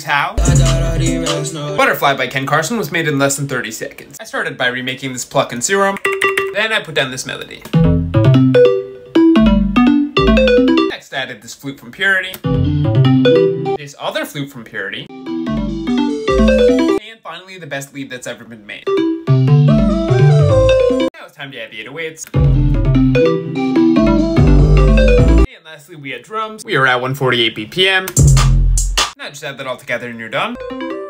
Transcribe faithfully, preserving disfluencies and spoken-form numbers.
here's how. Butterfly by Ken Carson was made in less than thirty seconds. I started by remaking this pluck and serum. Then I put down this melody. Next I added this flute from Purity. This other flute from Purity. And finally the best lead that's ever been made. Now it's time to add the eight oh eights. And lastly we had drums. We are at one forty-eight B P M. Now just add that all together and you're done.